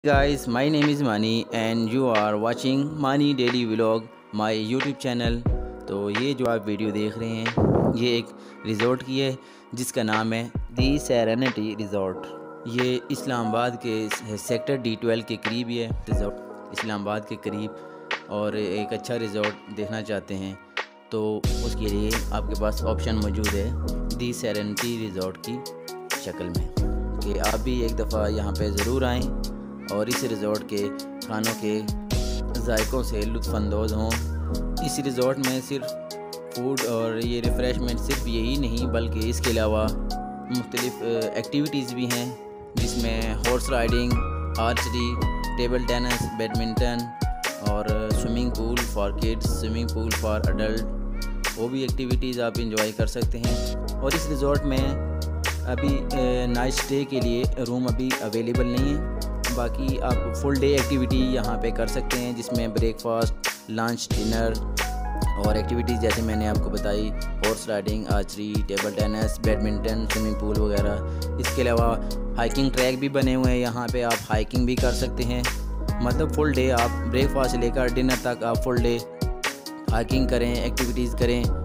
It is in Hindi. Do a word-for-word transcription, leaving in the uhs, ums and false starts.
Guys, my name is Mani and you are watching Mani Daily Vlog my YouTube channel। तो ये जो आप वीडियो देख रहे हैं ये एक रिज़ॉर्ट की है जिसका नाम है दी सेरेनिटी रिज़ॉर्ट। ये इस्लामाबाद के सेक्टर डी ट्वेल्व के करीब ही है रिज़ॉर्ट, इस्लामाबाद के करीब। और एक अच्छा रिज़ॉर्ट देखना चाहते हैं तो उसके लिए आपके पास ऑप्शन मौजूद है दी सेरेनिटी रिज़ॉर्ट की शक्ल में कि आप भी एक दफ़ा यहाँ पे ज़रूर आएँ और इस रिज़ॉर्ट के खानों के जायकों से लुत्फ़अंदोज़ हों। इस रिज़ॉर्ट में सिर्फ फूड और ये रिफ़्रेशमेंट सिर्फ यही नहीं बल्कि इसके अलावा मुख्तलिफ़ एक्टिविटीज़ भी हैं जिसमें horse riding, archery, table tennis, badminton और swimming pool for kids, swimming pool for adult, वो भी एक्टिविटीज़ आप इंजॉय कर सकते हैं। और इस रिज़ॉर्ट में अभी नाइट स्टे के लिए रूम अभी अवेलेबल नहीं है, बाकी आप फुल डे एक्टिविटी यहाँ पे कर सकते हैं जिसमें ब्रेकफास्ट, लंच, डिनर और एक्टिविटीज़ जैसे मैंने आपको बताई horse riding, archery, table tennis, badminton, swimming pool वगैरह। इसके अलावा हाइकिंग ट्रैक भी बने हुए हैं, यहाँ पे आप हाइकिंग भी कर सकते हैं। मतलब फुल डे आप ब्रेकफास्ट से लेकर डिनर तक आप फुल डे हाइकिंग करें, एक्टिविटीज़ करें